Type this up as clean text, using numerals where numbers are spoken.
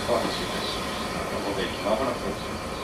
川西大師中野駅まもなく到着。